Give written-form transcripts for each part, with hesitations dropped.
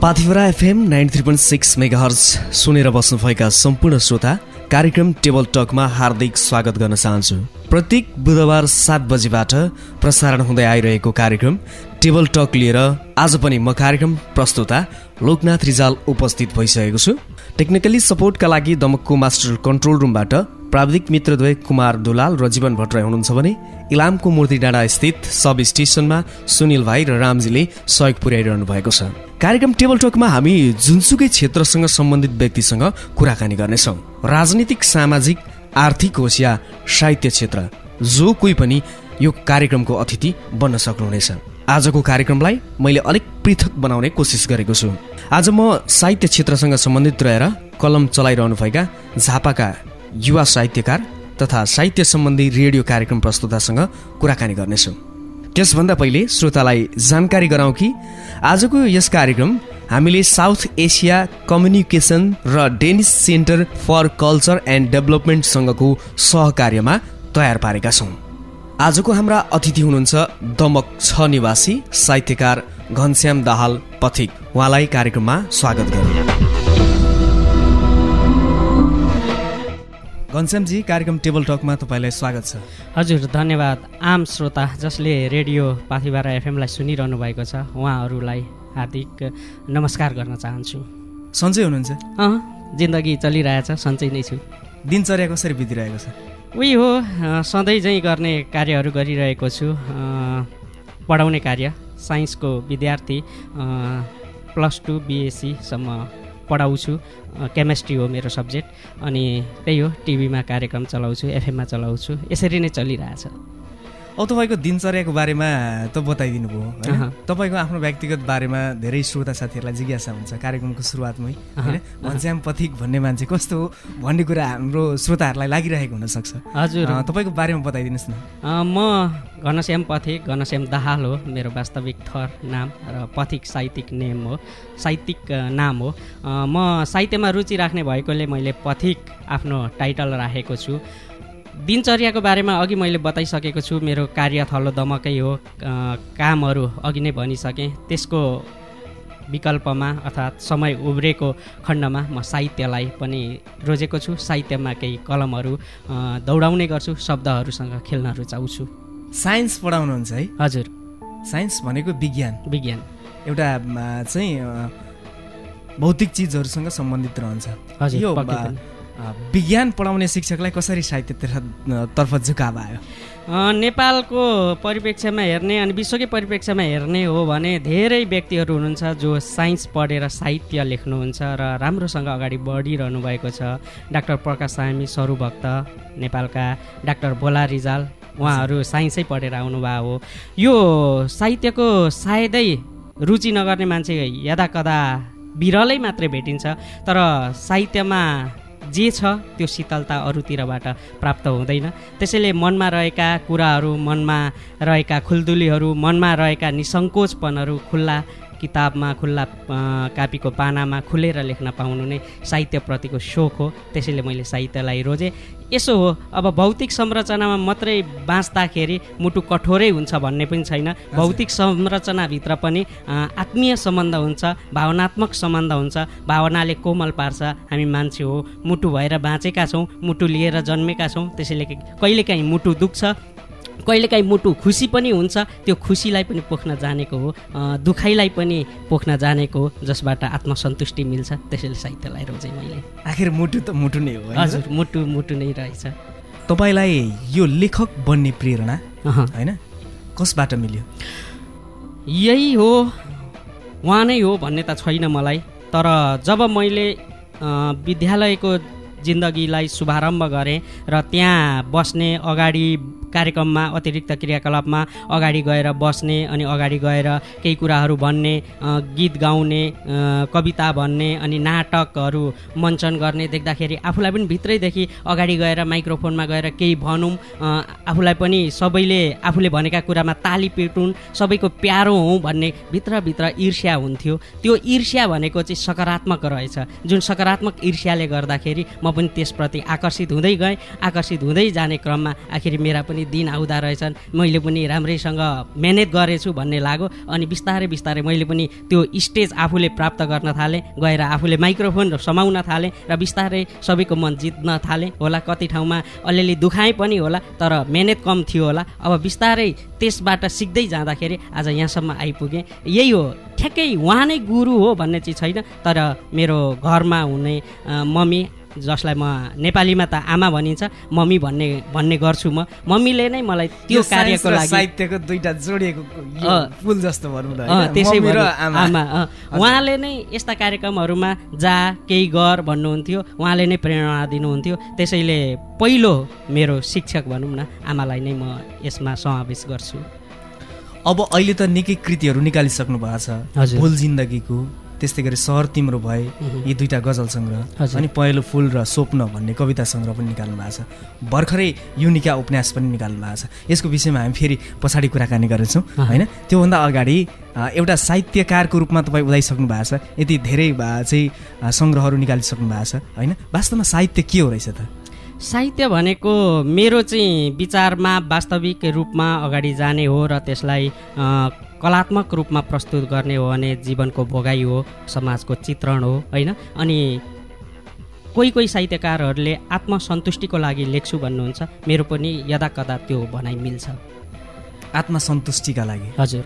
Pathibhara FM 93.6 megahertz सुनेर बस्नुभएका सम्पूर्ण श्रोता कार्यक्रम टेबल टकमा हार्दिक स्वागत गर्न चाहन्छु। प्रत्येक बुधबार 7 बजेबाट प्रसारण हुँदै आइरहेको कार्यक्रम टेबल टक लिएर आज पनि म कार्यक्रम प्रस्तुता लोकनाथ रिजाल उपस्थित भइसकेको छु। टेक्निकली सपोर्टका लागि दमकको मास्टर कन्ट्रोल रुमबाट प्राविधिक मित्रद्वय कुमार दुलाल र जीवन भट्टराई हुनुहुन्छ भने इलामको मूर्ति डाँडा स्थित सब स्टेसनमा सुनिल भाइ र रामजीले सहयोग पुर्याइरहनु भएको छ। कार्यक्रम टेबल टकमा हामी जुनसुकै क्षेत्रसँग सम्बन्धित व्यक्तिसँग कुराकानी गर्नेछौँ। राजनीतिक, सामाजिक, आर्थिक होस् या साहित्य क्षेत्र, जो कोही पनि यो कार्यक्रमको अतिथि बन्न सक्नुहुनेछ। आजको कार्यक्रमलाई मैले अलिक पृथक बनाउने कोसिस गरेको छु। आज म साहित्य क्षेत्रसँग सम्बन्धित रहेर कलम चलाइरहनुभएका झापाका युवा साहित्यकार तथा साहित्य सम्बन्धी रेडियो कार्यक्रम प्रस्तुतासँग कुराकानी गर्नेछु। त्यसभन्दा पहिले श्रोतालाई जानकारी गराउँ कि आजको यस कार्यक्रम हामीले साउथ एसिया कम्युनिकेसन र Danish centre for culture and डेभलपमेन्टसँगको सहकार्यमा तयार पारेका छौँ। आजको हाम्रा अतिथि हुनुहुन्छ दमक 6 निवासी साहित्यकार घनश्याम दाहाल पथिक। उहाँलाई कार्यक्रममा स्वागत गरौँ। घनश्यामजी, कार्यक्रम टेबल टकमा तपाईँलाई स्वागत छ। हजुर, धन्यवाद। आम श्रोता जसले रेडियो पाथिभरा एफएमलाई सुनिरहनु भएको छ उहाँहरूलाई हार्दिक नमस्कार गर्न चाहन्छु। सन्चै हुनुहुन्छ? जिन्दगी चलिरहेछ, सन्चै नै छु। दिनचर्या कसरी बितिरहेको छ? उही हो, सधैँ चाहिँ गर्ने कार्यहरू गरिरहेको छु। पढाउने कार्य, साइन्सको विद्यार्थी, +2 BSc सम्म पढाउँछु। केमिस्ट्री हो मेरो सब्जेक्ट। अनि त्यही हो, टिभीमा कार्यक्रम चलाउँछु, एफएममा चलाउँछु। यसरी नै चलिरहेछ। तपाईँको दिनचर्याको बारेमा त बताइदिनु भयो होइन? तपाईँको आफ्नो व्यक्तिगत बारेमा धेरै श्रोता साथीहरूलाई जिज्ञासा हुन्छ कार्यक्रमको सुरुवातमै होइन? घनश्याम पथिक भन्ने मान्छे कस्तो हो भन्ने कुरा हाम्रो श्रोताहरूलाई लागिरहेको हुनसक्छ। हजुर, तपाईँको बारेमा बताइदिनुहोस् न। म घनश्याम पथिक, घनश्याम दाहाल हो मेरो वास्तविक थर नाम, र पथिक साहित्यिक नाम हो। म साहित्यमा रुचि राख्ने भएकोले मैले पथिक आफ्नो टाइटल राखेको छु। दिनचर्याको बारेमा अघि मैले बताइसकेको छु। मेरो कार्यथलो दमकै हो। कामहरू अघि नै भनिसकेँ। त्यसको विकल्पमा अर्थात् समय उब्रेको खण्डमा म साहित्यलाई पनि रोजेको छु। साहित्यमा केही कलमहरू दौडाउने गर्छु, शब्दहरूसँग खेल्न रुचाउँछु। साइन्स पढाउनुहुन्छ है? हजुर। साइन्स भनेको विज्ञान एउटा चाहिँ भौतिक चिजहरूसँग सम्बन्धित रहन्छ। हजुर। विज्ञान पढाउने शिक्षकलाई कसरी साहित्यतर्फ झुकाव आयो? नेपालको परिप्रेक्ष्यमा हेर्ने अनि विश्वकै परिप्रेक्ष्यमा हेर्ने हो भने धेरै व्यक्तिहरू हुनुहुन्छ जो साइन्स पढेर साहित्य लेख्नुहुन्छ र राम्रोसँग अगाडि बढिरहनु भएको छ। डाक्टर प्रकाश सामी सरुभक्त नेपालका, डाक्टर भोला रिजाल, उहाँहरू साइन्सै पढेर आउनुभएको हो। यो साहित्यको सायदै रुचि नगर्ने मान्छे यदाकदा बिरलै मात्रै भेटिन्छ। तर साहित्यमा जे छ त्यो शीतलता अरूतिरबाट प्राप्त हुँदैन। त्यसैले मनमा रहेका कुराहरू, मनमा रहेका खुल्दुलीहरू, मनमा रहेका निसङ्कोचपनहरू खुल्ला किताबमा, खुल्ला कापीको पानामा खुलेर लेख्न पाउनु नै साहित्यप्रतिको सोख हो। त्यसैले मैले साहित्यलाई रोजेँ। यसो हो, अब भौतिक संरचनामा मात्रै बाँच्दाखेरि मुटु कठोरै हुन्छ भन्ने पनि छैन। भौतिक संरचनाभित्र पनि आत्मीय सम्बन्ध हुन्छ, भावनात्मक सम्बन्ध हुन्छ। भावनाले कोमल पार्छ। हामी मान्छे हो, मुटु भएर बाँचेका छौँ, मुटु लिएर जन्मेका छौँ। त्यसैले कहिलेकाहीँ मुटु दुख्छ, कहिलेकाहीँ मुटु खुसी पनि हुन्छ। त्यो खुसीलाई पनि पोख्न जानेको हो, दुखाइलाई पनि पोख्न जानेको हो, जसबाट आत्मसन्तुष्टि मिल्छ। त्यसैले साहित्यलाई रोजेँ मैले। आखिर मुटु त मुटु नै हो। हजुर, मुटु नै रहेछ। तपाईँलाई यो लेखक बन्ने प्रेरणा होइन कसबाट मिल्यो? यही हो, उहाँ नै हो भन्ने त छैन मलाई। तर जब मैले विद्यालयको जिन्दगीलाई शुभारम्भ गरेँ र त्यहाँ बस्ने, अगाडि कार्यक्रममा अतिरिक्त क्रियाकलापमा अगाडि गएर बस्ने, अनि अगाडि गएर केही कुराहरू भन्ने, गीत गाउने, कविता भन्ने, अनि नाटकहरू मञ्चन गर्ने देख्दाखेरि आफूलाई पनि भित्रैदेखि अगाडि गएर माइक्रोफोनमा गएर केही भनौँ, आफूलाई पनि सबैले आफूले भनेका कुरामा ताली पिटुन्, सबैको प्यारो हौँ भन्ने भित्रभित्र ईर्ष्या हुन्थ्यो। त्यो ईर्ष्या भनेको चाहिँ सकारात्मक रहेछ। जुन सकारात्मक ईर्ष्याले गर्दाखेरि म पनि त्यसप्रति आकर्षित हुँदै गएँ। आकर्षित हुँदै जाने क्रममा आखिर मेरा पनि दिन आउँदा रहेछन्, मैले पनि राम्रैसँग मेहनत गरेछु भन्ने लाग्यो। अनि बिस्तारै बिस्तारै मैले पनि त्यो स्टेज आफूले प्राप्त गर्न थालेँ, गएर आफूले माइक्रोफोन समाउन थालेँ र बिस्तारै सबैको मन जित्न थालेँ होला। कति ठाउँमा अलिअलि दुखाएँ पनि होला, तर मेहनत कम थियो होला। अब बिस्तारै त्यसबाट सिक्दै जाँदाखेरि आज यहाँसम्म आइपुगेँ। यही हो, ठ्याक्कै उहाँ नै गुरु हो भन्ने चाहिँ छैन, तर मेरो घरमा हुने मम्मी, जसलाई म नेपालीमा त आमा भनिन्छ, मम्मी भन्ने गर्छु म। मम्मीले नै मलाई त्यो कार्यको लागि साहित्यको दुईटा जोडिएको फुल जस्तो भनौँ न, त्यसै आमा उहाँले नै यस्ता कार्यक्रमहरूमा जा केही गर भन्नुहुन्थ्यो, उहाँले नै प्रेरणा दिनुहुन्थ्यो। त्यसैले पहिलो मेरो शिक्षक भनौँ न आमालाई नै म यसमा समावेश गर्छु। अब अहिले त निकै कृतिहरू निकालिसक्नु भएको छ, फुल जिन्दगीको, त्यस्तै गरी सहर तिम्रो भए, यी दुईटा गजल सङ्ग्रह, अनि पहेँलो फुल र स्वप्न भन्ने कविता सङ्ग्रह पनि निकाल्नु भएको छ। भर्खरै युनिका उपन्यास पनि निकाल्नु भएको छ। यसको विषयमा हामी फेरि पछाडि कुराकानी गर्छौँ होइन। त्योभन्दा अगाडि एउटा साहित्यकारको रूपमा तपाईँ उदाइसक्नु भएको छ, यति धेरै चाहिँ सङ्ग्रहहरू निकालिसक्नु भएको छ होइन। वास्तवमा साहित्य के हो रहेछ त? साहित्य भनेको मेरो चाहिँ विचारमा वास्तविक रूपमा अगाडि जाने हो र त्यसलाई कलात्मक रूपमा प्रस्तुत गर्ने हो भने जीवनको भोगाई हो, समाजको चित्रण हो होइन। अनि कोही साहित्यकारहरूले आत्मसन्तुष्टिको लागि लेख्छु भन्नुहुन्छ, मेरो पनि यदाकदा त्यो भनाइ मिल्छ। आत्मसन्तुष्टिका लागि? हजुर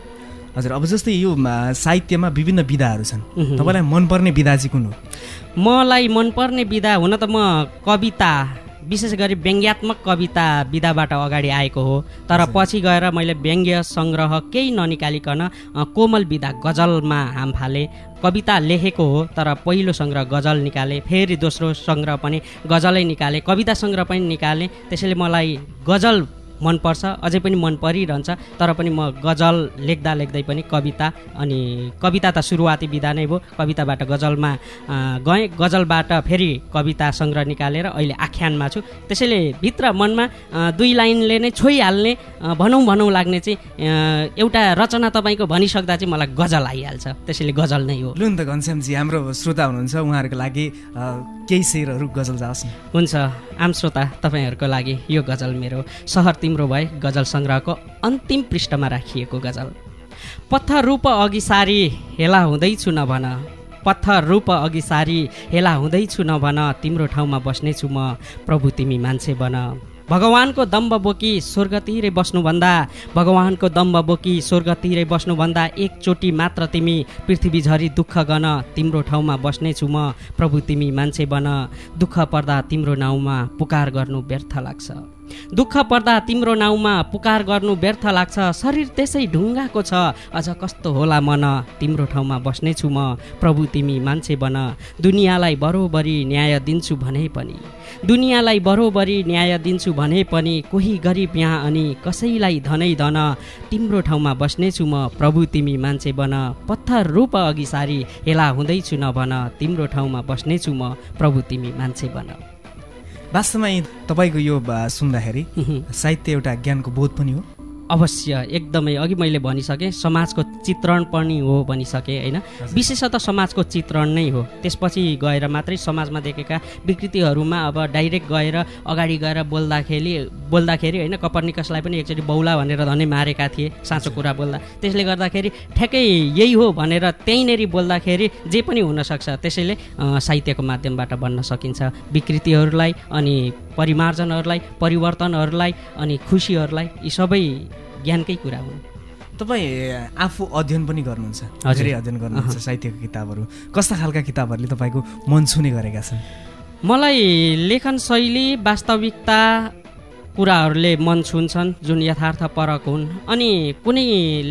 हजुर। अब जस्तै यो साहित्यमा विभिन्न विधाहरू छन्, तपाईँलाई मनपर्ने विधा चाहिँ कुन हो? मलाई मनपर्ने विधा हुन त म कविता, विशेष गरी व्यङ्ग्यात्मक कविता विधाबाट अगाडि आएको हो, तर पछि गएर मैले व्यङ्ग्य सङ्ग्रह केही ननिकालिकन कोमल विधा गजलमा हाम फालेँ। कविता लेखेको हो तर पहिलो सङ्ग्रह गजल निकालेँ, फेरि दोस्रो सङ्ग्रह पनि गजलै निकालेँ, कविता सङ्ग्रह पनि निकालेँ। त्यसैले मलाई गजल मनपर्छ, अझै पनि मन परिरहन्छ। तर पनि म गजल लेख्दै पनि कविता, अनि कविता त सुरुवाती विधा नै भयो, कविताबाट गजलमा गएँ, गजलबाट फेरि कविता सङ्ग्रह निकालेर अहिले आख्यानमा छु। त्यसैले भित्र मनमा दुई लाइनले नै छोइहाल्ने भनौँ लाग्ने चाहिँ एउटा रचना तपाईँको भनिसक्दा चाहिँ मलाई गजल आइहाल्छ, त्यसैले गजल नै हो। लु नि त घनश्यामजी, हाम्रो श्रोता हुनुहुन्छ, उहाँहरूको लागि केही शेरहरू गजल जाओस् न। हुन्छ, आम श्रोता तपाईँहरूको लागि यो गजल मेरो सहर तिम्रो भए गजल सङ्ग्रहको अन्तिम पृष्ठमा राखिएको गजल। पत्थर रूप अघि सारी हेला हुँदैछु नभन, पत्थर रूप अघि सारी हेला हुँदैछु नभन, तिम्रो ठाउँमा बस्नेछु म, प्रभु तिमी मान्छे बन। भगवानको दम्ब बोकी स्वर्गतिरै बस्नुभन्दा, भगवानको दम्ब बोकी स्वर्गतिरै बस्नुभन्दा एकचोटि मात्र तिमी पृथ्वी झरी दुःख गन, तिम्रो ठाउँमा बस्नेछु म, प्रभु तिमी मान्छे बन। दुःख पर्दा तिम्रो नाउँमा पुकार गर्नु व्यर्थ लाग्छ, दुःख पर्दा तिम्रो नाउँमा पुकार गर्नु व्यर्थ लाग्छ, शरीर त्यसै ढुङ्गाको छ, अझ कस्तो होला मन, तिम्रो ठाउँमा बस्नेछु म, प्रभु तिमी मान्छे बन। दुनियाँलाई बरोबरी न्याय दिन्छु भने पनि, दुनियाँलाई बरोबरी न्याय दिन्छु भने पनि, कोही गरिब यहाँ अनि कसैलाई धनै धन, तिम्रो ठाउँमा बस्नेछु म, प्रभु तिमी मान्छे बन। पत्थर रूप अघि सारी हेला हुँदैछु नभन, तिम्रो ठाउँमा बस्नेछु म, प्रभु तिमी मान्छे बन। वास्तवमा तपाईँको यो सुन्दाखेरि साहित्य एउटा ज्ञानको बोध पनि हो? अवश्य, एकदमै। अघि मैले भनिसकेँ समाजको चित्रण पनि हो भनिसकेँ होइन। विशेषतः समाजको चित्रण नै हो, त्यसपछि गएर मात्रै समाजमा देखेका विकृतिहरूमा अब डाइरेक्ट गएर अगाडि गएर बोल्दाखेरि होइन, कपर्निकसलाई पनि एकचोटि बौला भनेर धनै मारेका थिए साँचो कुरा बोल्दा। त्यसले गर्दाखेरि ठ्याक्कै यही हो भनेर त्यहीँनेरि बोल्दाखेरि जे पनि हुनसक्छ। त्यसैले साहित्यको माध्यमबाट भन्न सकिन्छ विकृतिहरूलाई, अनि परिमार्जनहरूलाई, परिवर्तनहरूलाई, अनि खुसीहरूलाई, यी सबै ज्ञानकै कुरा हुन्। तपाईँ आफू अध्ययन पनि गर्नुहुन्छ, धेरै अध्ययन गर्नुहुन्छ साहित्यको किताबहरू। कस्ता खालका किताबहरूले तपाईँको मन छुने गरेका छन्? मलाई लेखन शैली, वास्तविकता कुराहरूले मन छुन्छन्, जुन यथार्थपरक हुन्। अनि कुनै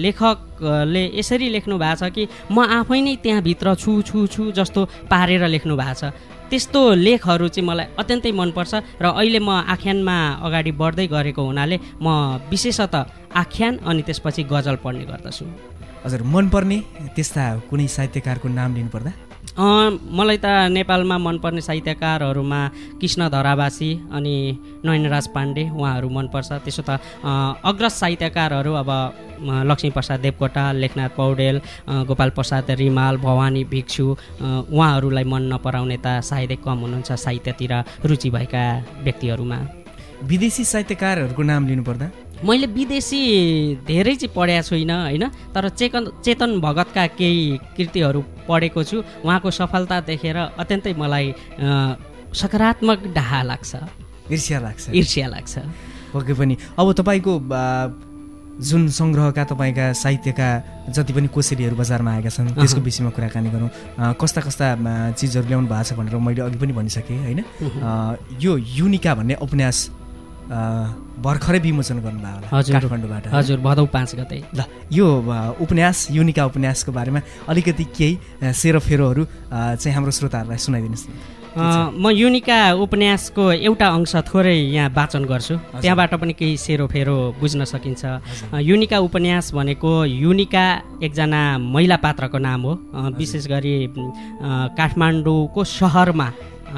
लेखकले यसरी लेख्नु भएको छ कि म आफै नै त्यहाँभित्र छु जस्तो पारेर लेख्नु भएको छ, त्यस्तो लेखहरू चाहिँ मलाई अत्यन्तै मनपर्छ। र अहिले म आख्यानमा अगाडि बढ्दै गरेको हुनाले म विशेषतः आख्यान अनि त्यसपछि गजल पढ्ने गर्दछु। हजुर, मनपर्ने त्यस्ता कुनै साहित्यकारको नाम लिनुपर्दा? मलाई त नेपालमा मनपर्ने साहित्यकारहरूमा कृष्ण धरावासी अनि नयनराज पाण्डे उहाँहरू मनपर्छ। त्यसो त अग्रज साहित्यकारहरू अब लक्ष्मीप्रसाद देवकोटा, लेखनाथ पौडेल, गोपाल प्रसाद रिमाल, भवानी भिक्षु उहाँहरूलाई मन नपराउने त सायदै कम हुनुहुन्छ साहित्यतिर रुचि भएका व्यक्तिहरूमा। विदेशी साहित्यकारहरूको नाम लिनुपर्दा मैले विदेशी धेरै चाहिँ पढेको छुइनँ होइन, तर चेतन भगतका केही कृतिहरू पढेको छु। उहाँको सफलता देखेर अत्यन्तै मलाई सकारात्मक डाहा लाग्छ, ईर्ष्या लाग्छ। पक्कै पनि। अब तपाईँको जुन सङ्ग्रहका तपाईँका साहित्यका जति पनि कोसेलीहरू बजारमा आएका छन् त्यसको विषयमा कुराकानी गरौँ। कस्ता कस्ता चिजहरू ल्याउनु भएको छ भनेर मैले अघि पनि भनिसकेँ होइन। यो युनिका भन्ने उपन्यास भर्खरै विमोचन गर्नुभयो होला काठमाडौँबाट। हजुर, भदौ 5 गते। ल, यो उपन्यास युनिका उपन्यासको बारेमा अलिकति केही सेरोफेरोहरू चाहिँ हाम्रो श्रोताहरूलाई सुनाइदिनुहोस् न। म युनिका उपन्यासको एउटा अंश थोरै यहाँ वाचन गर्छु, त्यहाँबाट पनि केही सेरोफेरो बुझ्न सकिन्छ। युनिका उपन्यास भनेको युनिका एकजना महिला पात्रको नाम हो। विशेष गरी काठमाडौँको सहरमा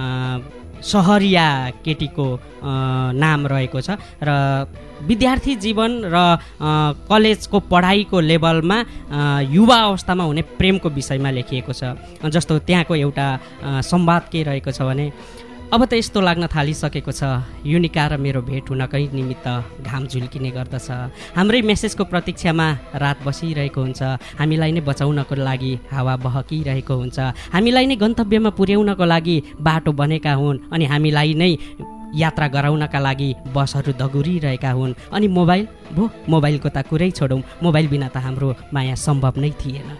सहरिया केटीको नाम रहेको छ र विद्यार्थी जीवन र कलेजको पढाइको लेभलमा युवा अवस्थामा हुने प्रेमको विषयमा लेखिएको छ। जस्तो त्यहाँको एउटा संवाद के रहेको छ भने, अब त यस्तो लाग्न थालिसकेको छ युनिका र मेरो भेट हुनकै निमित्त घाम झुल्किने गर्दछ। हाम्रै मेसेजको प्रतीक्षामा रात बसिरहेको हुन्छ। हामीलाई नै बचाउनको लागि हावा बहकिरहेको हुन्छ। हामीलाई नै गन्तव्यमा पुर्याउनको लागि बाटो बनेका हुन् अनि हामीलाई नै यात्रा गराउनका लागि बसहरू दगुरिरहेका हुन्। अनि मोबाइलको त कुरै छोडौँ, मोबाइल बिना त हाम्रो माया सम्भव नै थिएन।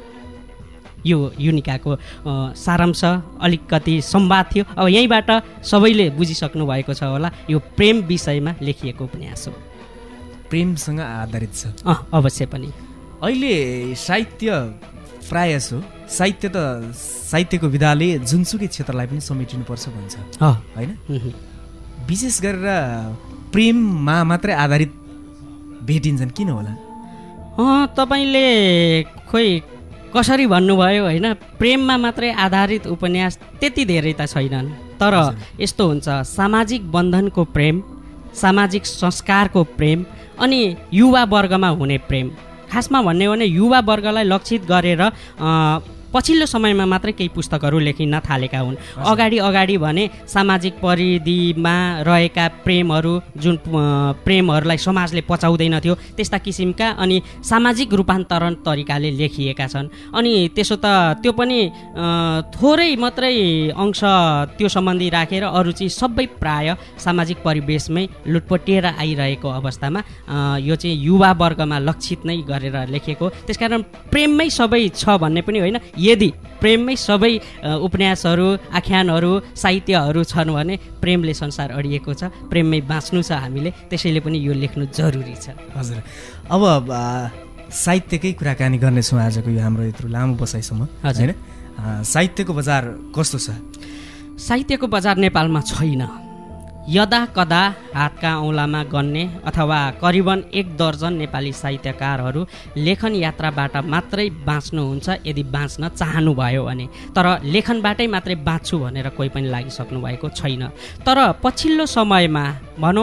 यो युनिकाको सारांश अलिकति संवाद थियो। अब यहीँबाट सबैले बुझिसक्नु भएको छ होला, यो प्रेम विषयमा लेखिएको उपन्यास हो, प्रेमसँग आधारित छ। अवश्य पनि। अहिले साहित्य प्रायः साहित्य त साहित्यको विधाले जुनसुकै क्षेत्रलाई पनि समेटिनुपर्छ भन्छ होइन। विशेष गरेर प्रेममा मात्रै आधारित भेटिन्छन्, किन होला? तपाईँले खोइ कसरी भन्नुभयो होइन। प्रेममा मात्रै आधारित उपन्यास त्यति धेरै त छैनन्, तर यस्तो हुन्छ सामाजिक बन्धनको प्रेम, सामाजिक संस्कारको प्रेम अनि युवा वर्गमा हुने प्रेम। खासमा भन्ने हो भने युवा वर्गलाई लक्षित गरेर पछिल्लो समयमा मात्रै केही पुस्तकहरू लेखिन थालेका हुन्। अगाडि भने सामाजिक परिधिमा रहेका प्रेमहरू, जुन प्रेमहरूलाई समाजले पचाउँदैन थियो त्यस्ता किसिमका अनि सामाजिक रूपान्तरण तरिकाले लेखिएका छन्। अनि त्यसो त त्यो पनि थोरै मात्रै अंश त्यो सम्बन्धी राखेर अरू चाहिँ सबै प्राय सामाजिक परिवेशमै लुटपटिएर आइरहेको अवस्थामा यो चाहिँ युवा वर्गमा लक्षित नै गरेर लेखिएको। त्यसकारण प्रेममै सबै छ भन्ने पनि होइन। यदि प्रेममै सबै उपन्यासहरू, आख्यानहरू, साहित्यहरू छन् भने प्रेमले संसार अडिएको छ, प्रेममै बाँच्नु छ हामीले, त्यसैले पनि यो लेख्नु जरुरी छ। हजुर, अब साहित्यकै कुराकानी गर्नेछौँ आजको यो हाम्रो यत्रो लामो बसाइसम्म होइन। साहित्यको बजार कस्तो छ? साहित्यको बजार नेपालमा छैन। यदा कदा हातका औँलामा गन्ने अथवा करिबन 1 दर्जन नेपाली साहित्यकारहरू लेखन यात्राबाट मात्रै बाँच्नुहुन्छ यदि बाँच्न चाहनुभयो भने। तर लेखनबाटै मात्रै बाँच्छु भनेर कोही पनि लागिसक्नु भएको छैन। तर पछिल्लो समयमा भनौँ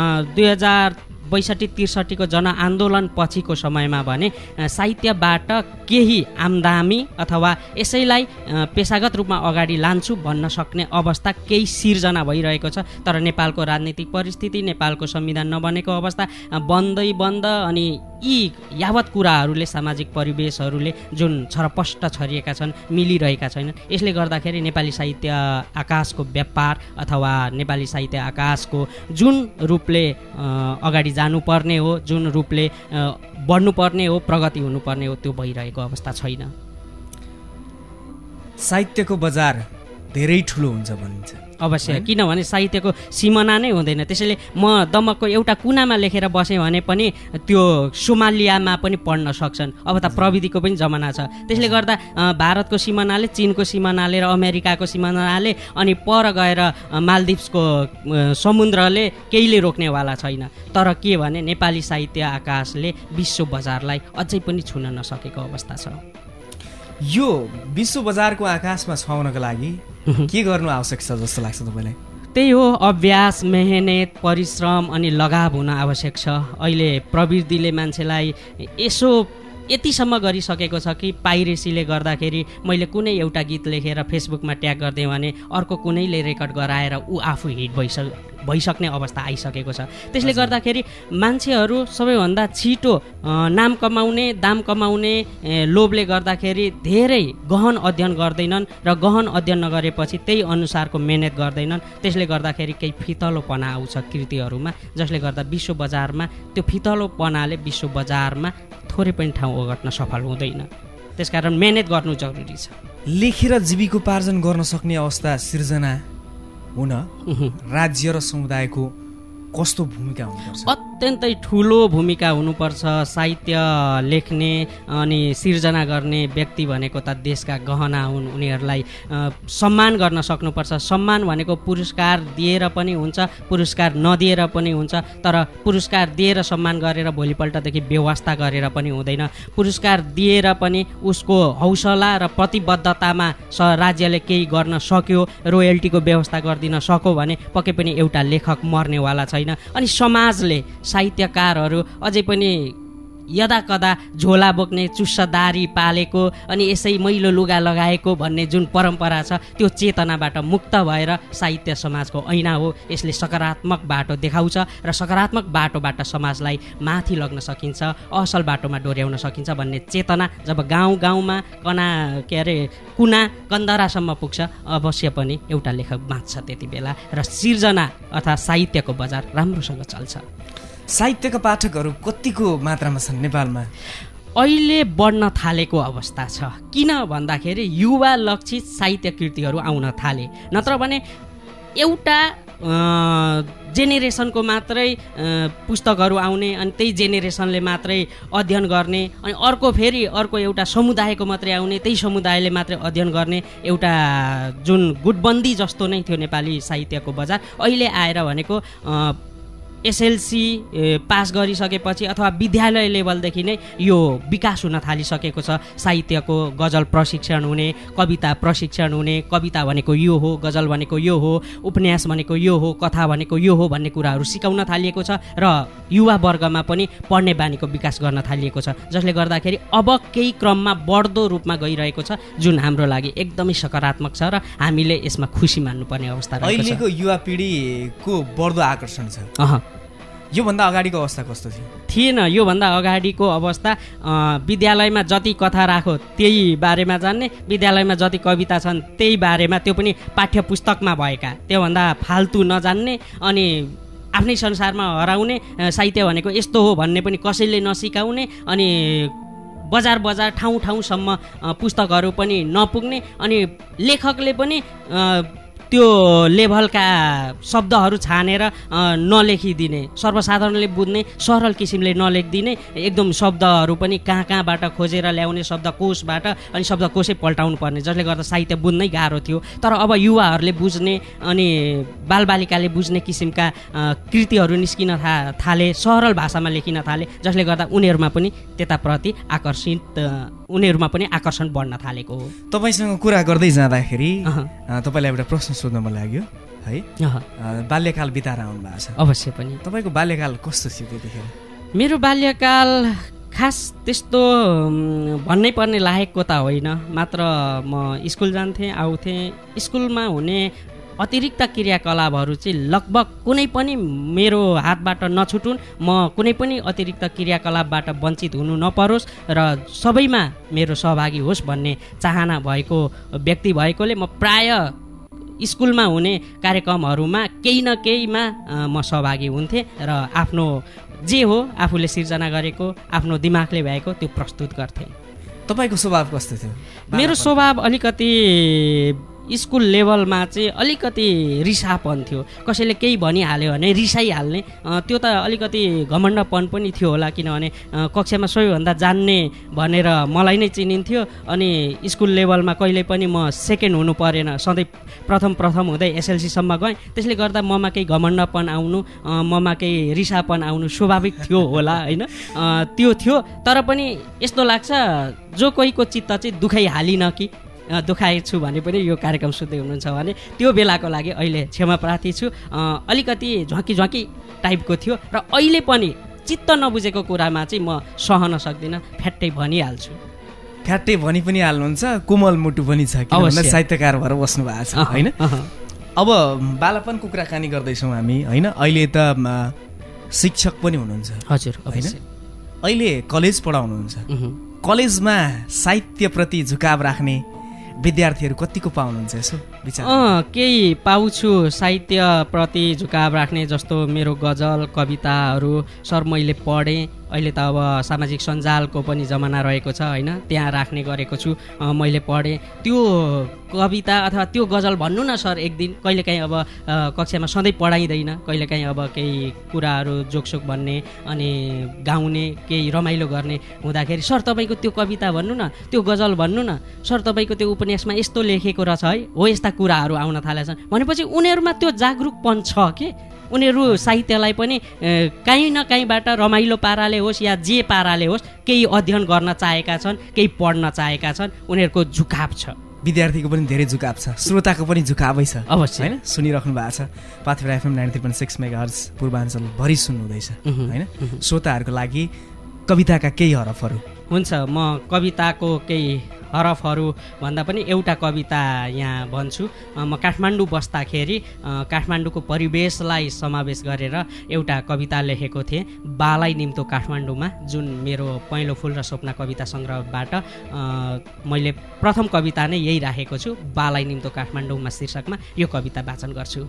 2062-63 को जनआन्दोलन पछिको समयमा भने साहित्यबाट केही आम्दानी अथवा यसैलाई पेशागत रूपमा अगाडि लान्छु भन्न सक्ने अवस्था केही सिर्जना भइरहेको छ। तर नेपालको राजनीतिक परिस्थिति, नेपालको संविधान नबनेको अवस्था बन्द अनि यी यावत कुराहरूले, सामाजिक परिवेशहरूले जुन छरपष्ट छरिएका छन्, मिलिरहेका छैनन्। यसले गर्दाखेरि नेपाली साहित्य आकाशको व्यापार अथवा नेपाली साहित्य आकाशको जुन रूपले अगाडि जानुपर्ने हो, जुन रूपले बढ्नुपर्ने हो, प्रगति हुनुपर्ने हो, त्यो भइरहेको अवस्था छैन। साहित्यको बजार धेरै ठुलो हुन्छ भनिन्छ। अवश्य, किनभने साहित्यको सिमाना नै हुँदैन। त्यसैले म दमकको एउटा कुनामा लेखेर बसेँ भने पनि त्यो सोमालियामा पनि पढ्न सक्छन्। अब त प्रविधिको पनि जमाना छ। त्यसले गर्दा भारतको सिमानाले, चीनको सिमानाले र अमेरिकाको सिमानाले अनि पर गएर मालदिप्सको समुद्रले केहीले रोक्नेवाला छैन। तर के भने नेपाली साहित्य आकाशले विश्व बजारलाई अझै पनि छुन नसकेको अवस्था छ। यो विश्व बजारको आकाशमा छाउनको लागि के गर्नु आवश्यक छ जस्तो लाग्छ तपाईँलाई? त्यही हो, अभ्यास, मेहनत, परिश्रम अनि लगाव हुन आवश्यक छ। अहिले प्रविधिले मान्छेलाई यसो यतिसम्म गरिसकेको छ कि पाइरेसीले गर्दाखेरि मैले कुनै एउटा गीत लेखेर फेसबुकमा ट्याग गरिदिएँ भने अर्को कुनैले रेकर्ड गराएर ऊ आफू हिट भइसक्ने अवस्था आइसकेको छ। त्यसले गर्दाखेरि मान्छेहरू सबैभन्दा छिटो नाम कमाउने, दाम कमाउने लोभले गर्दाखेरि धेरै गहन अध्ययन गर्दैनन् र गहन अध्ययन नगरेपछि त्यही अनुसारको मेहनत गर्दैनन्। त्यसले गर्दाखेरि केही फितलोपना आउँछ कृतिहरूमा, जसले गर्दा विश्व बजारमा त्यो फितलोपनाले विश्व बजारमा थोरै पनि ठाउँ ओगट्न सफल हुँदैन। त्यसकारण मेहनत गर्नु जरुरी छ। लेखेर जीविकोपार्जन गर्न सक्ने अवस्था सिर्जना हुन राज्य र समुदायको कस्तो भूमिका हुनुपर्छ? अत्यन्तै ठुलो भूमिका हुनुपर्छ। साहित्य लेख्ने अनि सिर्जना गर्ने व्यक्ति भनेको त देशका गहना हुन्। उनीहरूलाई सम्मान गर्न सक्नुपर्छ। सम्मान भनेको पुरस्कार दिएर पनि हुन्छ, पुरस्कार नदिएर पनि हुन्छ। तर पुरस्कार दिएर सम्मान गरेर भोलिपल्टदेखि बेवास्ता गरेर पनि हुँदैन। पुरस्कार दिएर पनि उसको हौसला र प्रतिबद्धतामा राज्यले केही गर्न सक्यो, रोयल्टीको व्यवस्था गरिदिन सक्यो भने पक्कै पनि एउटा लेखक मर्नेवाला छैन। अनि समाजले, साहित्यकारहरू अझै पनि यदाकदा झोला बोक्ने, चुस्सदारी पालेको अनि यसै मैलो लुगा लगाएको भन्ने जुन परम्परा छ त्यो चेतनाबाट मुक्त भएर साहित्य समाजको ऐना हो। यसले सकारात्मक बाटो देखाउँछ र सकारात्मक बाटोबाट समाजलाई माथि लग्न सकिन्छ, असल बाटोमा डोर्याउन सकिन्छ भन्ने चेतना जब गाउँ गाउँमा कुना कन्दरासम्म पुग्छ अवश्य पनि एउटा लेखक बाँच्छ त्यति बेला र सिर्जना अर्थात् साहित्यको बजार राम्रोसँग चल्छ। साहित्यका पाठकहरू कतिको मात्रामा छन् नेपालमा? अहिले बढ्न थालेको अवस्था छ। किन भन्दाखेरि युवा लक्षित साहित्य कृतिहरू आउन थाले। नत्र भने एउटा जेनेरेसनको मात्रै पुस्तकहरू आउने अनि त्यही जेनेरेसनले मात्रै अध्ययन गर्ने अनि अर्को एउटा समुदायको मात्रै आउने, त्यही समुदायले मात्रै अध्ययन गर्ने एउटा जुन गुटबन्दी जस्तो नै थियो नेपाली साहित्यको बजार। अहिले आएर भनेको एसएलसी पास गरिसकेपछि अथवा विद्यालय लेभलदेखि नै यो विकास हुन थालिसकेको छ। साहित्यको गजल प्रशिक्षण हुने, कविता प्रशिक्षण हुने, कविता भनेको यो हो, गजल भनेको यो हो, उपन्यास भनेको यो हो, कथा भनेको यो हो भन्ने कुराहरू सिकाउन थालिएको छ र युवा वर्गमा पनि पढ्ने बानीको विकास गर्न थालिएको छ। जसले गर्दाखेरि अब केही क्रममा बढ्दो रूपमा गइरहेको छ, जुन हाम्रो लागि एकदमै सकारात्मक छ र हामीले यसमा खुसी मान्नुपर्ने अवस्था रहेको छ। अहिलेको युवा पिँढीको बढ्दो आकर्षण छ। योभन्दा अगाडिको अवस्था कस्तो थियो? थिएन। योभन्दा अगाडिको अवस्था विद्यालयमा जति कथा राखो त्यही बारेमा जान्ने, विद्यालयमा जति कविता छन् त्यही बारेमा, त्यो पनि पाठ्य पुस्तकमा भएका, त्योभन्दा फाल्तु नजान्ने अनि आफ्नै संसारमा हराउने, साहित्य भनेको यस्तो हो भन्ने पनि कसैले नसिकाउने अनि बजार ठाउँसम्म पुस्तकहरू पनि नपुग्ने अनि लेखकले पनि त्यो लेभलका शब्दहरू छानेर नलेखिदिने, सर्वसाधारणले बुझ्ने सरल किसिमले नलेखिदिने, एकदम शब्दहरू पनि कहाँबाट खोजेर ल्याउने शब्दकोशबाट अनि शब्दकोशै पल्टाउनु पर्ने, जसले गर्दा साहित्य बुझ्नै गाह्रो थियो। तर अब युवाहरूले बुझ्ने अनि बालबालिकाले बुझ्ने किसिमका कृतिहरू निस्किन थाले, सरल भाषामा लेखिन थाले, जसले गर्दा उनीहरूमा पनि त्यताप्रति उनीहरूमा पनि आकर्षण बढ्न थालेको हो। तपाईँसँग कुरा गर्दै जाँदाखेरि तपाईँलाई एउटा प्रश्न सोध्न मन लाग्यो है। बाल्यकाल बिताएर आउनु भएको छ? अवश्य पनि। तपाईँको बाल्यकाल कस्तो थियो त्यतिखेर? मेरो बाल्यकाल खास त्यस्तो भन्नै पर्ने लायकको त होइन, मात्र म स्कुल जान्थेँ, आउँथेँ। स्कुलमा हुने अतिरिक्त क्रियाकलापहरू चाहिँ लगभग कुनै पनि मेरो हातबाट नछुटुन्, म कुनै पनि अतिरिक्त क्रियाकलापबाट वञ्चित हुनु नपरोस् र सबैमा मेरो सहभागी होस् भन्ने चाहना भएको व्यक्ति भएकोले म प्राय स्कुलमा हुने कार्यक्रमहरूमा केही न केहीमा म सहभागी हुन्थेँ र आफ्नो जे हो आफूले सिर्जना गरेको, आफ्नो दिमागले भएको त्यो प्रस्तुत गर्थेँ। तपाईँको स्वभाव कस्तो थियो? मेरो स्वभाव अलिकति स्कुल लेभलमा चाहिँ अलिकति रिसापन थियो, कसैले केही भनिहाल्यो भने रिसाइहाल्ने, त्यो त अलिकति घमण्डपन पनि थियो होला, किनभने कक्षामा सबैभन्दा जान्ने भनेर मलाई नै चिनिन्थ्यो। अनि स्कुल लेभलमा कहिल्यै पनि म सेकेन्ड हुनु परेन, सधैँ प्रथम हुँदै एसएलसीसम्म गएँ। त्यसले गर्दा ममा केही घमण्डपन आउनु, ममा केही रिसापन आउनु स्वाभाविक थियो होला होइन, त्यो थियो। तर पनि यस्तो लाग्छ जो कोहीको चित्त चाहिँ दुखाइहालिन कि दुखाएछु भने पनि यो कार्यक्रम सुन्दै हुनुहुन्छ भने त्यो बेलाको लागि अहिले क्षमा प्रार्थी छु। अलिकति झ्वाकी टाइपको थियो र अहिले पनि चित्त नबुझेको कुरामा चाहिँ म सहन सक्दिनँ, फ्याट्टै भनिहाल्छु। फ्याट्टै भनि पनि हाल्नुहुन्छ, कोमल मुटु पनि छ, किनभने साहित्यकार भएर बस्नु भएको छ होइन। अब बालापनको कुराकानी गर्दैछौँ हामी होइन, अहिले त शिक्षक पनि हुनुहुन्छ हजुर होइन, अहिले कलेज पढाउनुहुन्छ। कलेजमा साहित्यप्रति झुकाव राख्ने विद्यार्थीहरू कतिको पाउनुहुन्छ यसो विचार? केही पाउँछु साहित्यप्रति झुकाव राख्ने, जस्तो मेरो गजल कविताहरू सर मैले पढेँ। अहिले त अब सामाजिक सञ्जालको पनि जमाना रहेको छ होइन, त्यहाँ राख्ने गरेको छु, मैले पढेँ। त्यो कविता अथवा त्यो गजल भन्नु न सर एक दिन कहिलेकाहीँ अब कक्षामा सधैँ पढाइँदैन, कहिलेकाहीँ अब केही कुराहरू जोकसोक भन्ने अनि गाउने केही रमाइलो गर्ने हुँदाखेरि सर तपाईँको त्यो कविता भन्नु न, त्यो गजल भन्नु न, सर तपाईँको त्यो उपन्यासमा यस्तो लेखेको रहेछ है, हो यस्ता कुराहरू आउन थालेछन् भनेपछि उनीहरूमा त्यो जागरुकपन छ के, उनीहरू साहित्यलाई पनि काहीँ न काहीँबाट रमाइलो पाराले होस् या जे पाराले होस् केही अध्ययन गर्न चाहेका छन्, केही पढ्न चाहेका छन्, उनीहरूको झुकाव छ। विद्यार्थीको पनि धेरै झुकाव छ, श्रोताको पनि झुकावै छ अवश्य होइन। सुनिराख्नु भएको छ पाथेर एफएम 93.6 मेगाहर्ज पूर्वाञ्चल भरि सुन्नुहुँदैछ होइन। श्रोताहरूको लागि कविताका केही हरफहरू हुन्छ, म कविताको केही हरफहरू भन्दा पनि एउटा कविता यहाँ भन्छु। म काठमाडौँ बस्दाखेरि काठमाडौँको परिवेशलाई समावेश गरेर एउटा कविता लेखेको थिएँ, बालाई निम्तो काठमाडौँमा, जुन मेरो पहिलो फुल र स्वप्न कविता सङ्ग्रहबाट मैले प्रथम कविता नै यही राखेको छु, बालाई निम्तो काठमाडौँमा शीर्षकमा यो कविता वाचन गर्छु।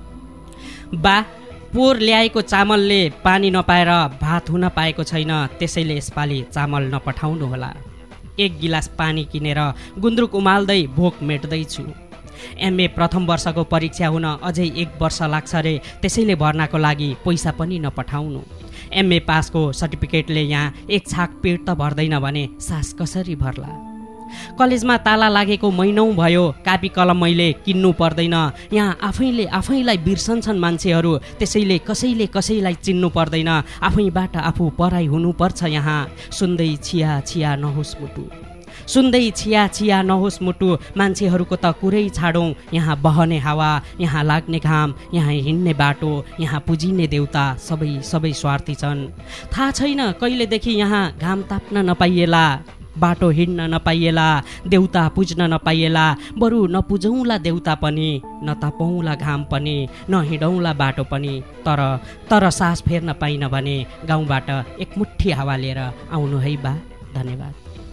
बा पोहोर ल्याएको चामलले पानी नपाएर भात हुन पाएको छैन, त्यसैले यसपालि चामल नपठाउनु होला। एक गिलास पानी किनेर गुन्द्रुक उमाल्दै भोक मेट्दैछु। एमए प्रथम वर्षको परीक्षा हुन अझै 1 वर्ष लाग्छ रे, त्यसैले भर्नाको लागि पैसा पनि नपठाउनु। एमए पासको सर्टिफिकेटले यहाँ एक छाक पेट त भर्दैन भने सास कसरी भर्ला। कलेजमा ताला लागेको महिनौँ भयो, कापी कलम मैले किन्नु पर्दैन, यहाँ आफैलाई बिर्सन्छन् मान्छेहरू, त्यसैले कसैलाई चिन्नु पर्दैन, आफैबाट आफू पराई हुनुपर्छ यहाँ। सुन्दै छिया नहोस् मुटु, सुन्दै छिया नहोस् मुटु, मान्छेहरूको त कुरै छाडौँ, यहाँ बहने हावा, यहाँ लाग्ने घाम, यहाँ हिँड्ने बाटो, यहाँ पुजिने देउता, सबै स्वार्थी छन्। थाहा छैन कहिलेदेखि यहाँ घाम ताप्न नपाइएला, बाटो हिँड्न नपाइएला, देउता पुज्न नपाइएला, बरु नपुजौँला देउता पनि, नतापौँला घाम पनि, नहिँडौँला बाटो पनि, तर सास फेर्न पाइन भने गाउँबाट एक मुट्ठी हावा लिएर आउनु है बा। धन्यवाद।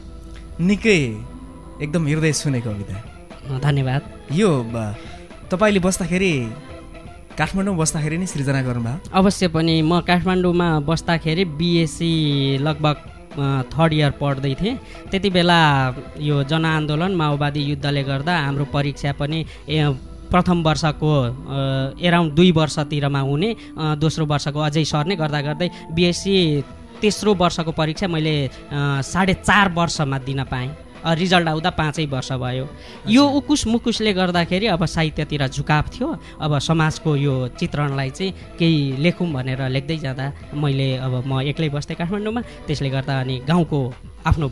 निकै एकदम हृदय छुने कविता, धन्यवाद। यो तपाईँले बस्दाखेरि काठमाडौँ बस्दाखेरि नै सृजना गर्नुभयो? अवश्य पनि, म काठमाडौँमा बस्दाखेरि बिएससी लगभग 3rd इयर पढ्दै थिएँ। त्यति बेला यो जनआन्दोलन माओवादी युद्धले गर्दा हाम्रो परीक्षा पनि प्रथम वर्षको एराउन्ड 2 वर्षतिरमा हुने, दोस्रो वर्षको अझै सर्ने गर्दा गर्दै बिएससी तेस्रो वर्षको परीक्षा मैले 4.5 वर्षमा दिन पाएँ। रिजल्ट आउँदा 5 वर्ष भयो। यो उकुस मुकुसले गर्दाखेरि अब साहित्यतिर झुकाव थियो। अब समाजको यो चित्रणलाई चाहिँ केही लेखौँ भनेर लेख्दै जाँदा मैले अब म एक्लै बस्थेँ काठमाडौँमा, त्यसले गर्दा अनि गाउँको आफ्नो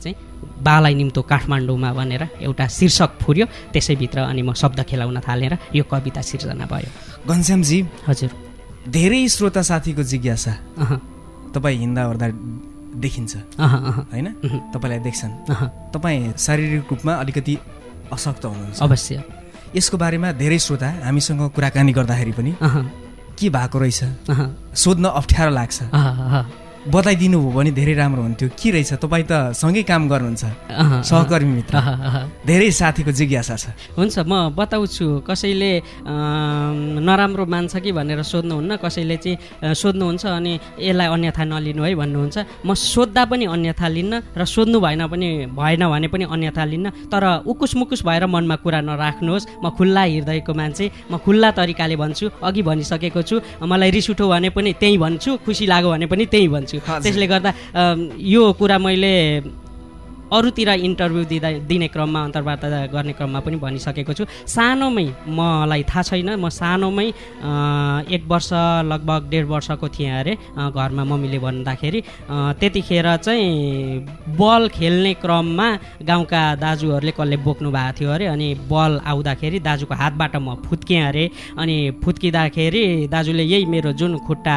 बालाई निम्तो काठमाडौँमा भनेर एउटा शीर्षक फुर्यो, त्यसैभित्र अनि म शब्द खेलाउन थालेर यो कविता सिर्जना भयो। घनश्यामजी, हजुर, धेरै श्रोता साथीको जिज्ञासा तपाईँ हिँड्दा ओर्दा देखिन्छ होइन, तपाईँलाई देख्छन्, तपाईँ शारीरिक रूपमा अलिकति अशक्त हुनुहुन्छ। अवश्य यसको बारेमा धेरै श्रोता हामीसँग कुराकानी गर्दाखेरि पनि के भएको रहेछ सोध्न अप्ठ्यारो लाग्छ बताइदिनु भयो भने धेरै राम्रो हुन्थ्यो। के रहेछ, तपाईँ त सँगै काम गर्नुहुन्छ, सहकर्मी मित्र, धेरै साथीको जिज्ञासा छ। हुन्छ, म बताउँछु। कसैले नराम्रो मान्छ कि भनेर सोध्नुहुन्न, कसैले चाहिँ सोध्नुहुन्छ अनि यसलाई अन्यथा नलिनु है भन्नुहुन्छ। म सोद्धा पनि अन्यथा लिन्न र सोध्नु भएन भने पनि अन्यथा लिन्न। तर उकुस मुकुस भएर मनमा कुरा नराख्नुहोस्। म खुल्ला हृदयको मान्छे, म खुल्ला तरिकाले भन्छु। अघि भनिसकेको छु, मलाई रिस उठ्यो भने पनि त्यही भन्छु, खुसी लाग्यो भने पनि त्यही भन्छु। त्यसले गर्दा यो कुरा मैले अरूतिर इन्टरभ्यू दिने क्रममा, अन्तर्वार्ता गर्ने क्रममा पनि भनिसकेको छु। सानोमै, मलाई थाहा छैन, म सानोमै 1 वर्ष लगभग 1.5 वर्षको थिएँ अरे, घरमा मम्मीले भन्दाखेरि। त्यतिखेर चाहिँ बल खेल्ने क्रममा गाउँका दाजुहरूले कसले बोक्नु भएको थियो अरे, अनि बल आउँदाखेरि दाजुको हातबाट म फुत्केँ अरे। अनि फुत्किँदाखेरि दाजुले यही मेरो जुन खुट्टा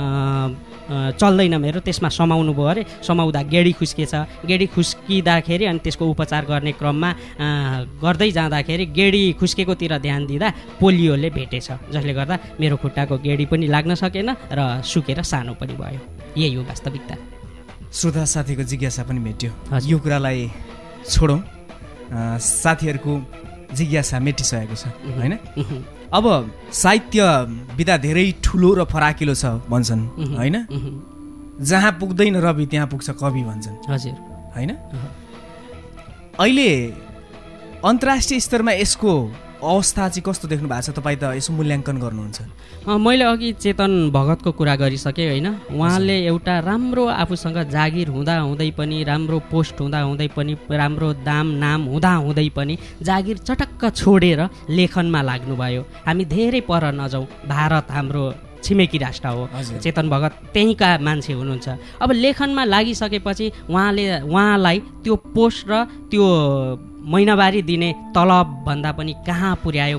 चल्दैन मेरो, त्यसमा समाउनु भयो अरे। समाउँदा गेडी खुस्केछ। गेडी खुस्किँदाखेरि अनि त्यसको उपचार गर्ने क्रममा गर्दै जाँदाखेरि गेडी खुस्केकोतिर ध्यान दिँदा पोलियोले भेटेछ, जसले गर्दा मेरो खुट्टाको गेडी पनि लाग्न सकेन र सुकेर सानो पनि भयो। यही हो वास्तविकता। श्रोता साथीको जिज्ञासा पनि भेट्यो। यो कुरालाई छोडौँ, साथीहरूको जिज्ञासा मेटिसकेको छ होइन। अब साहित्य विधा धेरै ठुलो र फराकिलो छ भन्छन् होइन। जहाँ पुग्दैन रवि त्यहाँ पुग्छ कवि भन्छन्। हजुर होइन। अहिले अन्तर्राष्ट्रिय स्तरमा यसको अवस्था चाहिँ कस्तो देख्नु भएको छ? तपाईँ त यसो मूल्याङ्कन गर्नुहुन्छ। मैले अघि चेतन भगतको कुरा गरिसकेँ होइन। उहाँले एउटा राम्रो आफूसँग जागिर हुँदै पनि, राम्रो पोस्ट हुँदै पनि, राम्रो नाम हुँदै पनि जागिर चटक्क छोडेर लेखनमा लाग्नुभयो। हामी धेरै पर नजाउँ, भारत हाम्रो छिमेकी राष्ट्र हो। चेतन भगत त्यहीँका मान्छे हुनुहुन्छ। अब लेखनमा लागिसकेपछि उहाँलाई त्यो पोस्ट र त्यो महिनावारी दिने तलब भन्दा पनि कहाँ पुर्यायो।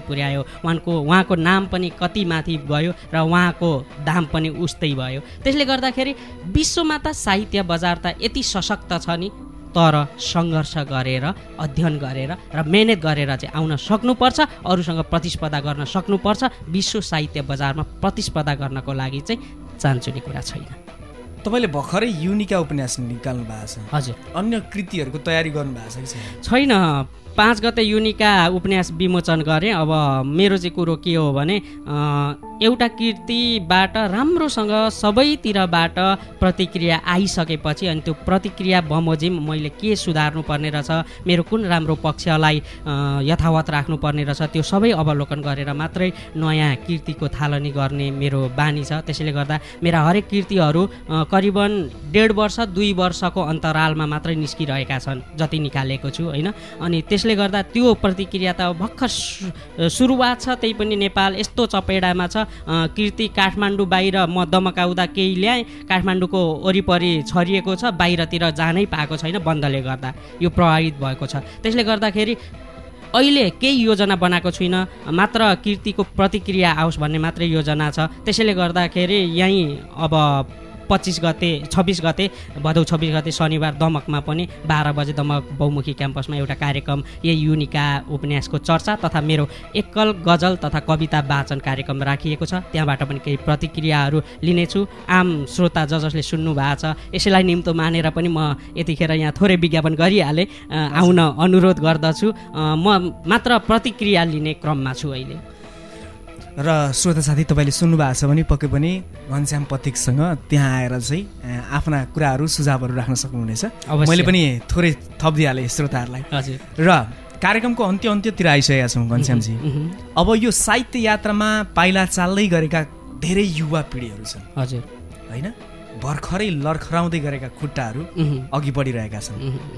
उहाँको नाम पनि कति माथि गयो र उहाँको दाम पनि उस्तै भयो। त्यसले गर्दाखेरि विश्वमा त साहित्य बजार त यति सशक्त छ नि, तर सङ्घर्ष गरेर, अध्ययन गरेर र मेहनत गरेर चाहिँ आउन सक्नुपर्छ। अरूसँग प्रतिस्पर्धा गर्न सक्नुपर्छ। विश्व साहित्य बजारमा प्रतिस्पर्धा गर्नको लागि चाहिँ चान्चुने कुरा छैन। तपाईँले भर्खरै युनिका उपन्यास निकाल्नु भएको छ। हजुर। अन्य कृतिहरूको तयारी गर्नु भएको छ कि छैन? 5 गते युनिका उपन्यास विमोचन गरेँ। अब मेरो चाहिँ कुरो के हो भने, एउटा कृतिबाट राम्रोसँग सबैतिरबाट प्रतिक्रिया आइसकेपछि अनि त्यो प्रतिक्रिया बमोजिम मैले के सुधार्नु पर्ने रहेछ, मेरो कुन राम्रो पक्षलाई यथावत राख्नुपर्ने रहेछ, त्यो सबै अवलोकन गरेर मात्रै नयाँ कृतिको थालनी गर्ने मेरो बानी छ। त्यसैले गर्दा मेरा हरेक कृतिहरू करिबन 1.5 वर्ष 2 वर्षको अन्तरालमा मात्रै निस्किरहेका छन्, जति निकालेको छु होइन। अनि त्यसले गर्दा त्यो प्रतिक्रिया त भर्खर सुरुवात छ, त्यही पनि नेपाल यस्तो चपेडामा छ। कृति काठमाडौँ बाहिर म दमकाउँदा केही ल्याएँ, काठमाडौँको वरिपरि छरिएको छ, बाहिरतिर जानै पाएको छैन बन्दले गर्दा, यो प्रभावित भएको छ। त्यसले गर्दाखेरि अहिले केही योजना बनाएको छुइनँ, मात्र कृतिको प्रतिक्रिया आओस् भन्ने मात्रै योजना छ। त्यसैले गर्दाखेरि यहीँ अब 26 गते भदौ 26 गते शनिबार दमकमा पनि 12 बजे दमक बहुमुखी क्याम्पसमा एउटा कार्यक्रम यही युनिका उपन्यासको चर्चा तथा मेरो एकल गजल तथा कविता वाचन कार्यक्रम राखिएको छ। त्यहाँबाट पनि केही प्रतिक्रियाहरू लिनेछु। आम श्रोता जसले सुन्नु भएको छ यसैलाई निम्तो मानेर पनि म यतिखेर यहाँ थोरै विज्ञापन गरिहालेँ, आउन अनुरोध गर्दछु। म मात्र प्रतिक्रिया लिने क्रममा छु अहिले। र श्रोता साथी, तपाईँले सुन्नुभएको छ भने पक्कै पनि घनश्याम पथिकसँग त्यहाँ आएर चाहिँ आफ्ना कुराहरू सुझावहरू राख्न सक्नुहुनेछ। मैले पनि थोरै थपिदिइहालेँ श्रोताहरूलाई। हजुर। र कार्यक्रमको अन्त्यतिर आइसकेका छौँ घनश्यामजी। अब यो साहित्य यात्रामा पाइला चाल्दै गरेका धेरै युवा पिँढीहरू छन्। हजुर। होइन, भर्खरै लर्खराउँदै गरेका खुट्टाहरू अघि बढिरहेका छन्।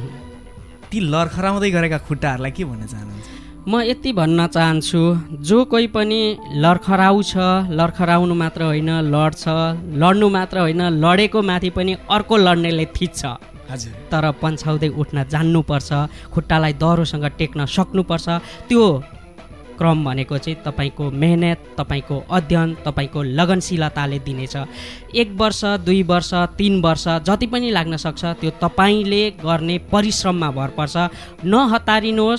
ती लर्खराउँदै गरेका खुट्टाहरूलाई के भन्न चाहनुहुन्छ? म यति भन्न चाहन्छु, जो कोही पनि लर्खराउँछ, लर्खराउनु मात्र होइन लड्छ, लड्नु मात्र होइन लडेको माथि पनि अर्को लड्नेले थिच्छ। हजुर। तर पन्छाउँदै उठ्न जान्नुपर्छ, खुट्टालाई दह्रोसँग टेक्न सक्नुपर्छ। त्यो क्रम भनेको चाहिँ तपाईँको मेहनत, तपाईँको अध्ययन, तपाईँको लगनशीलताले दिनेछ। 1 वर्ष 2 वर्ष 3 वर्ष जति पनि लाग्न सक्छ, त्यो तपाईँले गर्ने परिश्रममा भर पर्छ। नहतारिनुहोस्,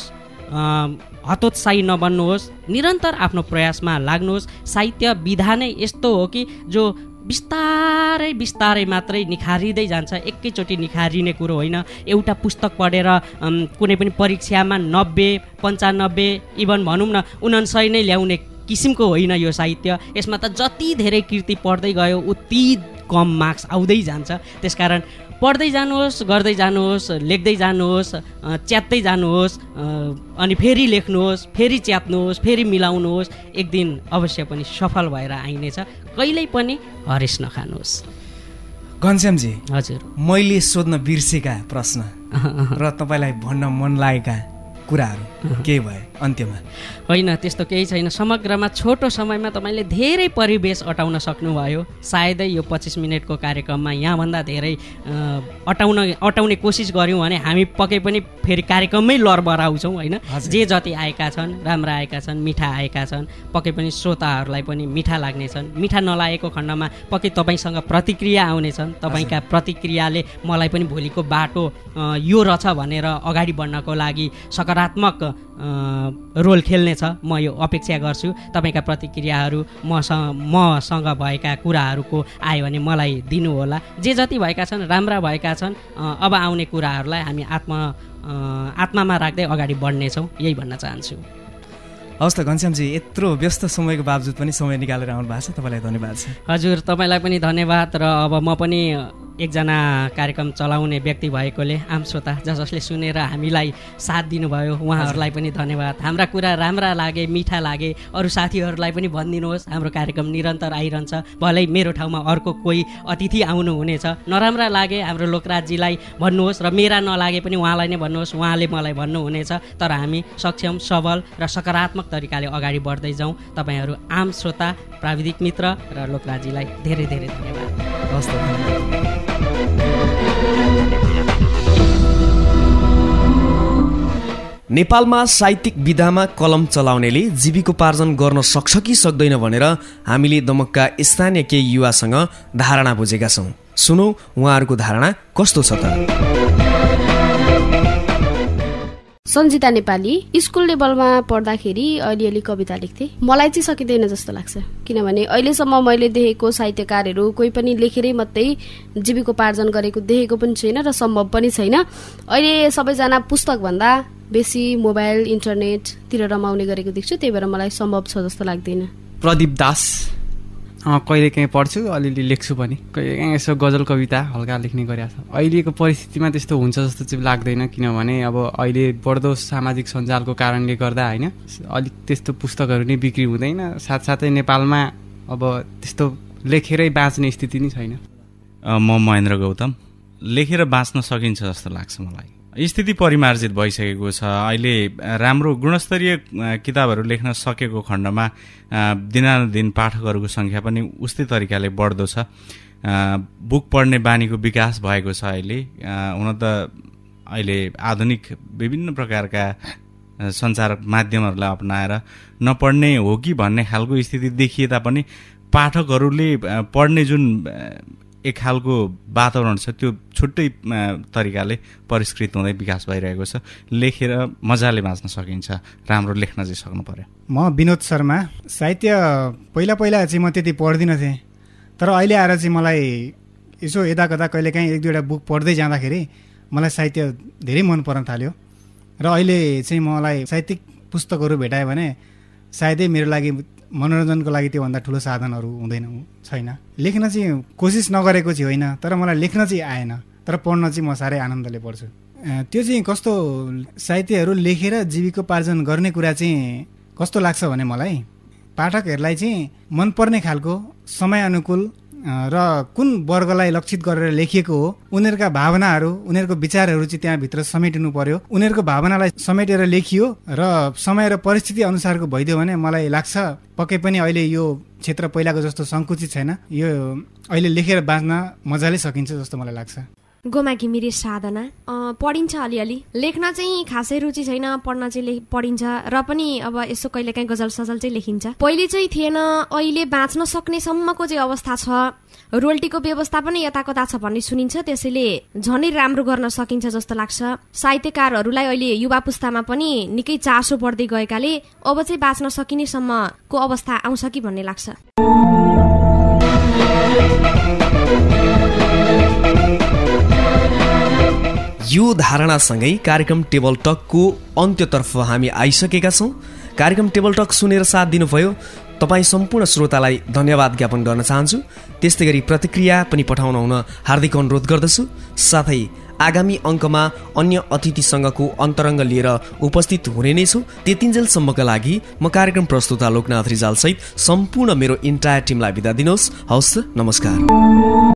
हतोत्साही नबन्नुहोस्, निरन्तर आफ्नो प्रयासमा लाग्नुहोस्। साहित्य विधा नै यस्तो हो कि जो बिस्तारै बिस्तारै मात्रै निखारिँदै जान्छ। एकैचोटि निखारिने कुरो होइन। एउटा पुस्तक पढेर कुनै पनि परीक्षामा 90, 95 इभन भनौँ न 99 नै ल्याउने किसिमको होइन यो साहित्य। यसमा त जति धेरै कृति पढ्दै गयो उति कम मार्क्स आउँदै जान्छ। त्यसकारण पढ्दै जानुहोस्, गर्दै जानुहोस्, लेख्दै जानुहोस्, च्यात्दै जानुहोस्, अनि फेरि लेख्नुहोस्, फेरि च्यात्नुहोस्, फेरि मिलाउनुहोस्। एक दिन अवश्य पनि सफल भएर आइनेछ। कहिल्यै पनि हरेस नखानुहोस्। घनश्यामजी, हजुर, मैले सोध्न बिर्सेका प्रश्न र तपाईँलाई भन्न मन लागेका कुराहरू के भयो अन्त्यमा? होइन, त्यस्तो केही छैन। समग्रमा छोटो समयमा तपाईँले धेरै परिवेश अटाउन सक्नुभयो। सायदै यो 25 मिनटको कार्यक्रममा यहाँभन्दा धेरै अटाउने कोसिस गऱ्यौँ भने हामी पक्कै पनि फेरि कार्यक्रममै लरबराउँछौँ होइन। जे जति आएका छन्, राम्रा आएका छन्, मिठा आएका छन्, पक्कै पनि श्रोताहरूलाई पनि मिठा लाग्नेछन्। मिठा नलागेको खण्डमा पक्कै तपाईँसँग प्रतिक्रिया आउनेछन्। तपाईँका प्रतिक्रियाले मलाई पनि भोलिको बाटो यो रहेछ भनेर अगाडि बढ्नको लागि सकारात्मक रोल खेल्नेछ। म यो अपेक्षा गर्छु। तपाईँका प्रतिक्रियाहरू मसँग भएका कुराहरूको आयो भने मलाई दिनुहोला। जे जति भएका छन्, राम्रा भएका छन्। अब आउने कुराहरूलाई हामी आत्मामा राख्दै अगाडि बढ्नेछौँ, यही भन्न चाहन्छु। हवस् त घनश्यामजी, यत्रो व्यस्त समयको बावजुद पनि समय निकालेर आउनु भएको छ, तपाईँलाई धन्यवाद छ। हजुर, तपाईँलाई पनि धन्यवाद। र अब म पनि एकजना कार्यक्रम चलाउने व्यक्ति भएकोले आम श्रोता जसले सुनेर हामीलाई साथ दिनुभयो उहाँहरूलाई पनि धन्यवाद। हाम्रा कुरा राम्रा लागे, मिठा लागे, अरू साथीहरूलाई पनि भनिदिनुहोस्। हाम्रो कार्यक्रम निरन्तर आइरहन्छ। भलै मेरो ठाउँमा अर्को कोही अतिथि आउनुहुनेछ, नराम्रा लागे हाम्रो लोकराजजीलाई भन्नुहोस् र मेरा नलागे पनि उहाँलाई नै भन्नुहोस्, उहाँले मलाई भन्नुहुनेछ। तर हामी सक्षम, सबल र सकारात्मक तरिकाले अगाडि बढ्दै जाउँ। तपाईँहरू आम श्रोता, प्राविधिक मित्र र लोकराजजीलाई धेरै धेरै धन्यवाद। हवस् त। नेपालमा साहित्यिक विधामा कलम चलाउनेले जीविकोपार्जन गर्न सक्छ कि सक्दैन भनेर हामीले दमकका स्थानीय केही युवासँग धारणा बुझेका छौँ। सुनौ उहाँहरूको धारणा कस्तो छ त। सन्जिता नेपाली स्कुल लेभलमा पढ्दाखेरि अलिअलि कविता लेख्थे। मलाई चाहिँ सकिँदैन जस्तो लाग्छ, किनभने अहिलेसम्म मैले देखेको साहित्यकारहरू कोही पनि लेखेरै मात्रै जीविकोपार्जन गरेको देखेको पनि छैन र सम्भव पनि छैन। अहिले सबैजना पुस्तक भन्दा बेसी मोबाइल, इन्टरनेटतिर रमाउने गरेको देख्छु। त्यही भएर मलाई सम्भव छ जस्तो लाग्दैन। प्रदीप दास, कहिले काहीँ पढ्छु, अलिअलि लेख्छु पनि। कहिले काहीँ यसो गजल कविता हल्का लेख्ने गरेको छ। अहिलेको परिस्थितिमा त्यस्तो हुन्छ जस्तो चाहिँ लाग्दैन, किनभने अब अहिले बढ्दो सामाजिक सञ्जालको कारणले गर्दा होइन अलिक त्यस्तो पुस्तकहरू नै बिक्री हुँदैन। साथसाथै नेपालमा अब त्यस्तो लेखेरै बाँच्ने स्थिति नै छैन। म महेन्द्र गौतम। लेखेर बाँच्न सकिन्छ जस्तो लाग्छ मलाई। स्थिति परिमार्जित भइसकेको छ। अहिले राम्रो गुणस्तरीय किताबहरू लेख्न सकेको खण्डमा दिनानुदिन पाठकहरूको सङ्ख्या पनि उस्तै तरिकाले बढ्दो छ। बुक पढ्ने बानीको विकास भएको छ। अहिले हुन त अहिले आधुनिक विभिन्न प्रकारका सञ्चार माध्यमहरूलाई अपनाएर नपढ्ने हो कि भन्ने खालको स्थिति देखिए तापनि पाठकहरूले पढ्ने जुन एक खालको वातावरण छ त्यो छुट्टै तरिकाले परिष्कृत हुँदै विकास भइरहेको छ। लेखेर मजाले बाँच्न सकिन्छ, राम्रो लेख्न चाहिँ सक्नु पर्यो। म विनोद शर्मा। साहित्य पहिला चाहिँ म त्यति पढ्दिनँ थिएँ, तर अहिले आएर चाहिँ मलाई यसो यता कता कहिलेकाहीँ एक दुईवटा बुक पढ्दै जाँदाखेरि मलाई साहित्य धेरै मन पर्न थाल्यो। र अहिले चाहिँ मलाई साहित्यिक पुस्तकहरू भेटायो भने सायदै मेरो लागि मनोरञ्जनको लागि त्योभन्दा ठुलो साधनहरू छैन। लेख्न चाहिँ कोसिस नगरेको चाहिँ होइन, तर मलाई लेख्न चाहिँ आएन, तर पढ्न चाहिँ म साह्रै आनन्दले पढ्छु। त्यो चाहिँ कस्तो साहित्यहरू लेखेर जीविकोपार्जन गर्ने कुरा चाहिँ कस्तो लाग्छ भने मलाई पाठकहरूलाई चाहिँ मनपर्ने खालको समयानुकूल र कुन वर्गलाई लक्षित गरेर लेखिएको हो, उनीहरूका भावनाहरू, उनीहरूको विचारहरू चाहिँ त्यहाँभित्र समेटिनु पर्यो। उनीहरूको भावनालाई समेटेर लेखियो र समय र परिस्थिति अनुसारको भइदियो भने मलाई लाग्छ पक्कै पनि अहिले यो क्षेत्र पहिलाको जस्तो सङ्कुचित छैन। यो अहिले लेखेर बाँच्न मजाले सकिन्छ जस्तो मलाई लाग्छ। गोमा घिमिरे साधना। पढिन्छ अलिअलि, लेख्न चाहिँ खासै रुचि छैन, पढ्न चाहिँ पढिन्छ र पनि अब यसो कहिलेकाहीँ गजल सजल चाहिँ लेखिन्छ। पहिले चाहिँ थिएन, अहिले बाँच्न सक्ने सम्मको चाहिँ अवस्था छ। रोल्टीको व्यवस्था पनि यताकता छ भन्ने सुनिन्छ, त्यसैले झनै राम्रो गर्न सकिन्छ जस्तो लाग्छ। साहित्यकारहरूलाई अहिले युवा पुस्तामा पनि निकै चासो बढ्दै गएकाले अब चाहिँ बाँच्न सकिने सम्मको अवस्था आउँछ कि भन्ने लाग्छ। यो धारणासँगै कार्यक्रम टेबल टकको अन्त्यतर्फ हामी आइसकेका छौँ। कार्यक्रम टेबल टक सुनेर साथ दिनुभयो तपाईँ सम्पूर्ण श्रोतालाई धन्यवाद ज्ञापन गर्न चाहन्छु। त्यस्तै गरी प्रतिक्रिया पनि पठाउन हुन हार्दिक अनुरोध गर्दछु। साथै आगामी अङ्कमा अन्य अतिथिसँगको अन्तरङ्ग लिएर उपस्थित हुने नै छु। त्यतिन्जेलसम्मका लागि म कार्यक्रम प्रस्तुता लोकनाथ रिजालसहित सम्पूर्ण मेरो इन्टायर टिमलाई बिदा दिनुहोस्। हवस्, नमस्कार।